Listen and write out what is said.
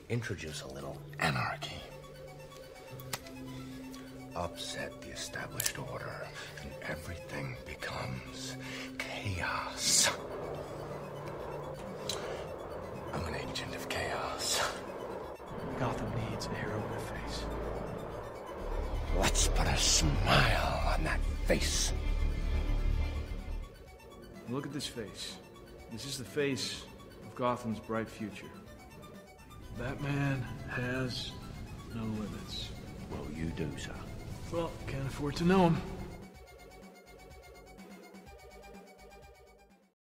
Introduce a little anarchy. Upset the established order, and everything becomes chaos. I'm an agent of chaos. Gotham needs a hero with a face. Let's put a smile on that face. Look at this face. This is the face of Gotham's bright future. Batman has no limits. Well, you do, sir. Well, can't afford to know him.